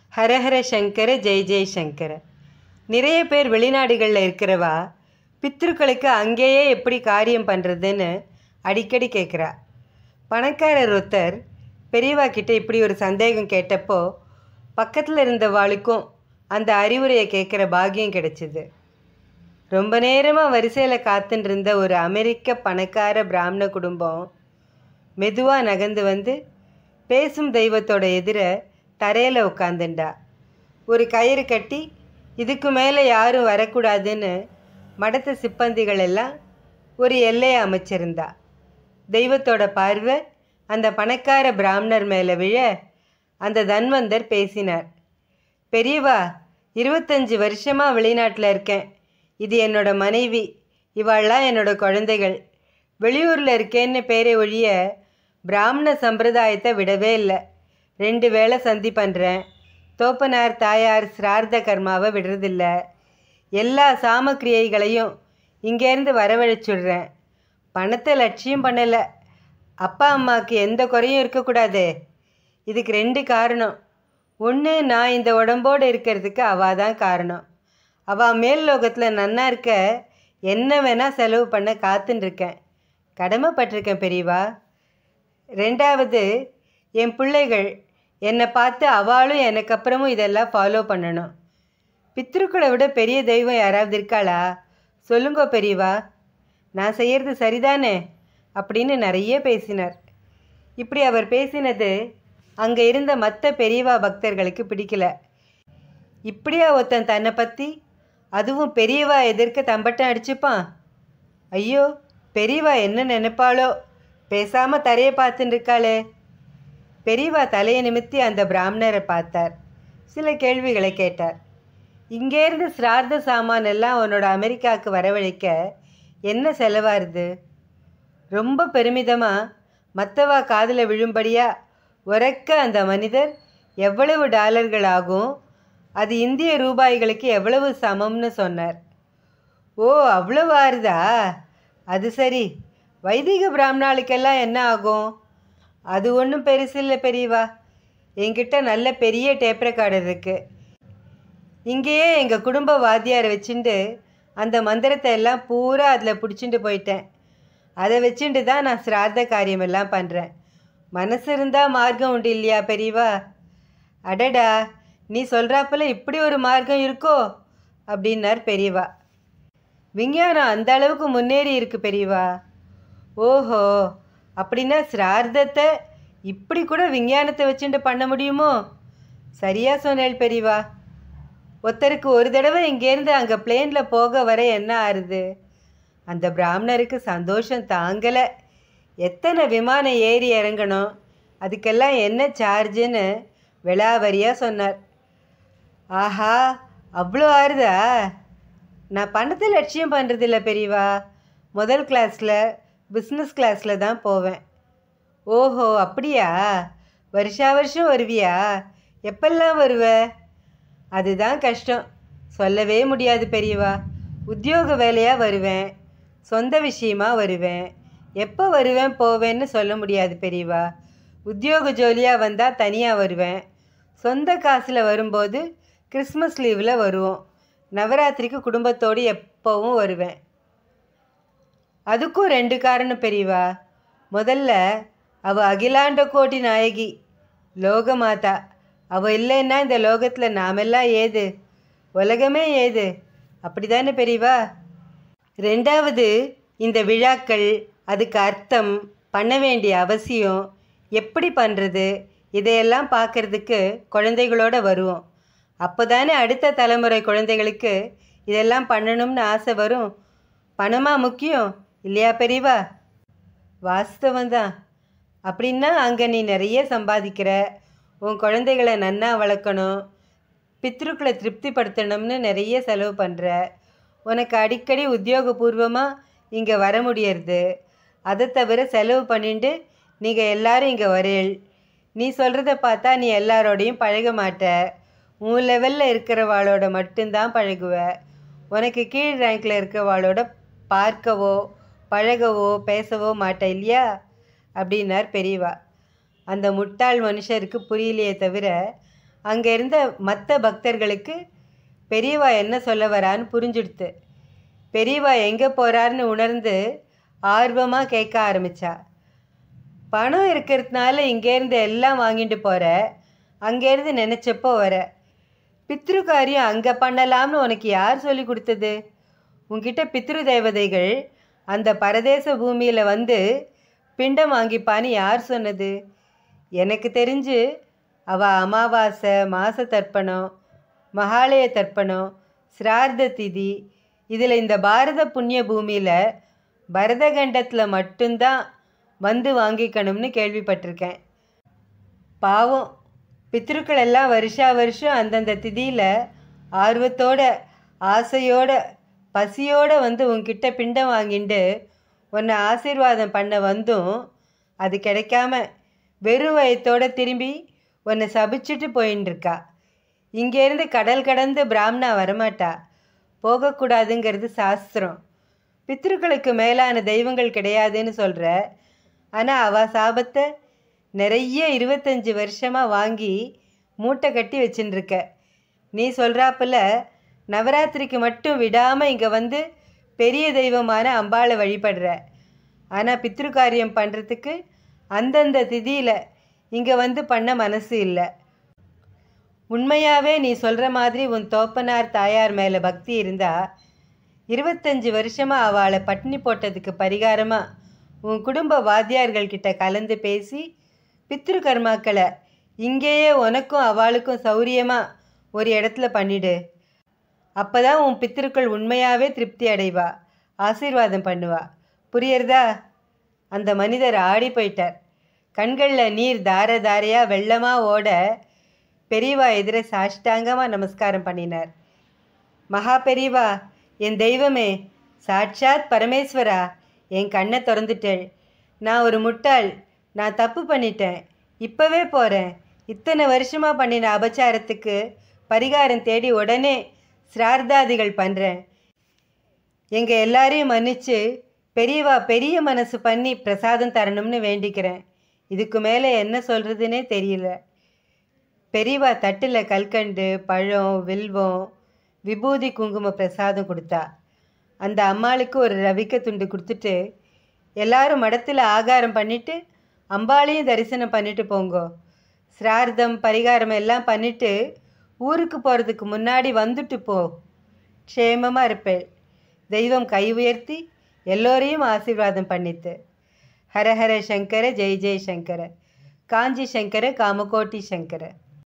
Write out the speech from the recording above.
ஹரஹர சங்கர ஜெய் ஜெய் சங்கர. நிறைய பேர் வெளிநாடுகளில் இருக்கிறவா பித்ருக்களுக்கு அங்கேயே எப்படி காரியம் பண்ணுறதுன்னு அடிக்கடி கேட்குறா. பணக்காரர் ஒருத்தர் பெரியவா கிட்ட இப்படி ஒரு சந்தேகம் கேட்டப்போ பக்கத்தில் இருந்தவாளுக்கும் அந்த அறிவுரையை கேட்குற பாக்கியம் கிடைச்சிது. ரொம்ப நேரமாக வரிசையில் காத்துன்னு இருந்த ஒரு அமெரிக்க பணக்கார பிராமண குடும்பம் மெதுவாக நகர்ந்து வந்து பேசும் தெய்வத்தோட எதிர தரையில் உட்காந்துண்டா. ஒரு கயிறு கட்டி இதுக்கு மேலே யாரும் வரக்கூடாதுன்னு மடத்த சிப்பந்திகள் எல்லாம் ஒரு எல்லையை அமைச்சிருந்தா. தெய்வத்தோட பார்வை அந்த பணக்கார பிராமணர் மேலே விழ அந்த தன்வந்தர் பேசினார். பெரியவா, 25 வருஷமாக வெளிநாட்டில் இருக்கேன். இது என்னோட மனைவி, இவாள்லாம் என்னோட குழந்தைகள். வெளியூரில் இருக்கேன்னு பேரை ஒழிய பிராமண சம்பிரதாயத்தை விடவே இல்லை. 2 வேளை சந்தி பண்ணுறேன். தோப்பனார் தாயார் சிரார்த்த கர்மாவை விடுறதில்ல. எல்லா சாமக்கிரியைகளையும் இங்கேருந்து வரவழைச்சுடுறேன். பணத்தை லட்சியம் பண்ணலை. அப்பா அம்மாவுக்கு எந்த குறையும் இருக்கக்கூடாது. இதுக்கு 2 காரணம். ஒன்று, நான் இந்த உடம்போடு இருக்கிறதுக்கு அவள் தான் காரணம். அவள் மேல் லோகத்தில் நன்னா இருக்க என்ன வேணால் செலவு பண்ண காத்துன்ருக்கேன். கடமைப்பட்டிருக்கேன் பெரியவா. 2வது, என் பிள்ளைகள் என்னை பார்த்து அவளும் எனக்கு அப்புறமும் இதெல்லாம் ஃபாலோ பண்ணணும். பித்ருக்களை விட பெரிய தெய்வம் யாராவது இருக்காளா? சொல்லுங்கோ பெரியவா, நான் செய்கிறது சரிதானே அப்படின்னு நிறைய பேசினார். இப்படி அவர் பேசினது அங்கே இருந்த மற்ற பெரியவா பக்தர்களுக்கு பிடிக்கல. இப்படியா ஒருத்தன் தன்னை பற்றி, அதுவும் பெரியவா எதிர்க்க தம்பட்டம் அடிச்சுப்பான்? ஐயோ, பெரியவா என்ன நினைப்பாளோ, பேசாமல் தரையை பார்த்துன்னு இருக்காளே. பெரியவா தலையை நிமித்தி அந்த பிராமணரை பார்த்தார். சில கேள்விகளை கேட்டார். இங்கேருந்து சிரார்த்த சாமான் எல்லாம் உன்னோட அமெரிக்காவுக்கு வரவழைக்க என்ன செலவாகுது? ரொம்ப பெருமிதமாக மற்றவா காதில் விழும்படியாக உரக்க அந்த மனிதர் எவ்வளவு டாலர்கள் ஆகும், அது இந்திய ரூபாய்களுக்கு எவ்வளவு சமம்னு சொன்னார். ஓ, அவ்வளவு ஆறுதா? அது சரி. வைதிக பிராமணாளுக்கெல்லாம் என்ன ஆகும்? அது ஒன்றும் பெருசில்லை பெரியவா. என்கிட்ட நல்ல பெரிய டேப் ரெக்கார்டர் இருக்குது. இங்கேயே எங்கள் குடும்ப வாத்தியாரை வச்சுட்டு அந்த மந்திரத்தை எல்லாம் பூரா அதில் பிடிச்சிட்டு போயிட்டேன். அதை வச்சுட்டு தான் நான் சிரார்த்த காரியமெல்லாம் பண்ணுறேன். மனசு இருந்தால் மார்க்கம் உண்டு இல்லையா பெரியவா? அடடா, நீ சொல்கிறாப்பல இப்படி ஒரு மார்க்கம் இருக்கோ அப்படின்னார் பெரியவா. விஞ்ஞானம் அந்த அளவுக்கு முன்னேறி இருக்கு பெரியவா. ஓஹோ, அப்படின்னா சிரார்த்தத்தை இப்படி கூட விஞ்ஞானத்தை வச்சுட்டு பண்ண முடியுமோ? சரியாக சொன்னேள் பெரியவா. ஒருத்தருக்கு ஒரு தடவை இங்கேருந்து அங்கே பிளேனில் போக வர என்ன ஆறுது? அந்த பிராமணருக்கு சந்தோஷம் தாங்கலை. எத்தனை விமானம் ஏறி இறங்கணும், அதுக்கெல்லாம் என்ன சார்ஜுன்னு விலாவரியாக சொன்னார். ஆஹா, அவ்வளோ ஆறுதா? நான் பணத்தை லட்சியம் பண்ணுறதில்ல பெரியவா. முதல் கிளாஸில், பிஸ்னஸ் கிளாஸில் தான் போவேன். ஓஹோ, அப்படியா? வருஷா வருஷம் வருவியா? எப்பெல்லாம் வருவ? அதுதான் கஷ்டம், சொல்லவே முடியாது பெரியவா. உத்தியோக வேலையாக வருவேன், சொந்த விஷயமாக வருவேன். எப்போ வருவேன் போவேன்னு சொல்ல முடியாது பெரியவா. உத்தியோக ஜோலியாக வந்தால் தனியாக வருவேன். சொந்த காசில் வரும்போது கிறிஸ்மஸ் லீவில் வருவோம். நவராத்திரிக்கு குடும்பத்தோடு எப்போவும் வருவேன். அதுக்கும் 2 காரணம் பெரியவா. முதல்ல, அவள் அகிலாண்ட கோட்டி நாயகி, லோகமாதா. அவள் இல்லைன்னா இந்த லோகத்தில் நாமெல்லாம் ஏது, உலகமே ஏது. அப்படி தானே பெரியவா? 2வது, இந்த விழாக்கள், அதுக்கு அர்த்தம், பண்ண வேண்டிய அவசியம், எப்படி பண்ணுறது, இதையெல்லாம் பார்க்குறதுக்கு குழந்தைகளோடு வருவோம். அப்போ தானே அடுத்த தலைமுறை குழந்தைகளுக்கு இதெல்லாம் பண்ணணும்னு ஆசை வரும். பணமாக முக்கியம் இல்லையா பெரியவா? வாஸ்தவந்தான். அப்படின்னா அங்கே நீ நிறைய சம்பாதிக்கிற, உன் குழந்தைகளை நன்னா வளர்க்கணும், பித்ருக்களை திருப்திப்படுத்தணும்னு நிறைய செலவு பண்ணுற. உனக்கு அடிக்கடி உத்தியோகபூர்வமாக இங்கே வர முடியறது. அதை தவிர செலவு பண்ணிட்டு நீங்கள் எல்லாரும் இங்கே வரேள். நீ சொல்கிறத பார்த்தா நீ எல்லாரோடையும் பழக மாட்ட. உன் லெவலில் இருக்கிறவாளோட மட்டும்தான் பழகுவ. உனக்கு கீழ் ரேங்கில் இருக்கிறவாளோட பார்க்கவோ பழகவோ பேசவோ மாட்ட இல்லையா அப்படின்னார் பெரியவா. அந்த முட்டாள் மனுஷருக்கு புரியலையே தவிர அங்கே இருந்த மற்ற பக்தர்களுக்கு பெரியவா என்ன சொல்ல வரான்னு புரிஞ்சுடுத்து. பெரியவா எங்கே போகிறாருன்னு உணர்ந்து ஆர்வமாக கேட்க ஆரம்பித்தா. பணம் இருக்கிறதுனால இங்கேருந்து எல்லாம் வாங்கிட்டு போகிற, அங்கேருந்து நினச்சப்போ வர. பித்ரு காரியம் அங்கே பண்ணலாம்னு உனக்கு யார் சொல்லி கொடுத்தது? உன்கிட்ட பித்ரு தேவதைகள் அந்த பரதேச பூமியில் வந்து பிண்டம் வாங்கிப்பான்னு யார் சொன்னது? எனக்கு தெரிஞ்சு அவள் அமாவாசை, மாச தர்ப்பணம், மகாலய தர்ப்பணம், சிரார்த்த திதி, இதில் இந்த பாரத புண்ணிய பூமியில் பரதகண்டத்தில் மட்டும்தான் வந்து வாங்கிக்கணும்னு கேள்விப்பட்டிருக்கேன். பாவம், பித்ருக்கள் எல்லாம் வருஷா வருஷம் அந்தந்த திதியில் ஆர்வத்தோட, ஆசையோட, பசியோடு வந்து உன்கிட்ட பிண்டம் வாங்கிட்டு உன்னை ஆசீர்வாதம் பண்ண வந்தும் அது கிடைக்காம வெறும் வயத்தோடு திரும்பி உன்னை சபிச்சுட்டு போயின்னு இருக்கா. இங்கேருந்து கடல் கடந்து பிராமணா வரமாட்டா. போகக்கூடாதுங்கிறது சாஸ்திரம். பித்ருக்களுக்கு மேலான தெய்வங்கள் கிடையாதுன்னு சொல்கிற, ஆனால் அவள் சாபத்தை நிறைய 25 வருஷமாக வாங்கி மூட்டை கட்டி வச்சுட்டுருக்க. நீ சொல்கிறாப்புல நவராத்திரிக்கு மட்டும் விடாமல் இங்கே வந்து பெரிய தெய்வமான அம்பாளை வழிபடுற. ஆனால் பித்ரு காரியம் பண்ணுறதுக்கு அந்தந்த திதியில் இங்கே வந்து பண்ண மனசு இல்லை. உண்மையாகவே நீ சொல்கிற மாதிரி உன் தோப்பனார் தாயார் மேலே பக்தி இருந்தால் 25 வருஷமாக அவளை பட்டினி போட்டதுக்கு பரிகாரமாக உன் குடும்ப வாத்தியார்கள்கிட்ட கலந்து பேசி பித்ரு கர்மாக்களை இங்கேயே உனக்கும் அவளுக்கும் சௌரியமாக ஒரு இடத்துல பண்ணிடு. அப்போ தான் உன் பித்திருக்கள் உண்மையாகவே திருப்தி அடைவா, ஆசீர்வாதம் பண்ணுவா. புரியறதா? அந்த மனிதர் ஆடி போயிட்டார். கண்களில் நீர் தார தாரையாக வெள்ளமாக ஓட பெரியவா எதிர சாஷ்டாங்கமாக நமஸ்காரம் பண்ணினார். மகா பெரியவா, என் தெய்வமே, சாட்சாத் பரமேஸ்வரா, என் கண்ணை திறந்துட்டேள். நான் ஒரு முட்டாள், நான் தப்பு பண்ணிட்டேன். இப்போவே போகிறேன். இத்தனை வருஷமாக பண்ணின அபச்சாரத்துக்கு பரிகாரம் தேடி உடனே சிரார்த்தாதிகள் பண்ணுறேன். எங்கள் எல்லாரையும் மன்னித்து பெரியவா பெரிய மனசு பண்ணி பிரசாதம் தரணும்னு வேண்டிக்கிறேன். இதுக்கு மேலே என்ன சொல்கிறதுனே தெரியல. பெரியவா தட்டில் கல்கண்டு, பழம், வில்வம், விபூதி, குங்கும பிரசாதம் கொடுத்தா. அந்த அம்மாளுக்கு ஒரு ரவிக்க துண்டு கொடுத்துட்டு எல்லாரும் மடத்தில் ஆகாரம் பண்ணிவிட்டு அம்பாளையும் தரிசனம் பண்ணிட்டு போங்கோ. சிரார்த்தம் பரிகாரம் எல்லாம் பண்ணிவிட்டு ஊருக்கு போகிறதுக்கு முன்னாடி வந்துட்டு போ. க்ஷேமமாக இருப்பேள். தெய்வம் கை உயர்த்தி எல்லோரையும் ஆசீர்வாதம் பண்ணித்து. ஹர ஹர சங்கர, ஜெய் ஜெய் சங்கர, காஞ்சி சங்கர, காமகோட்டி சங்கர.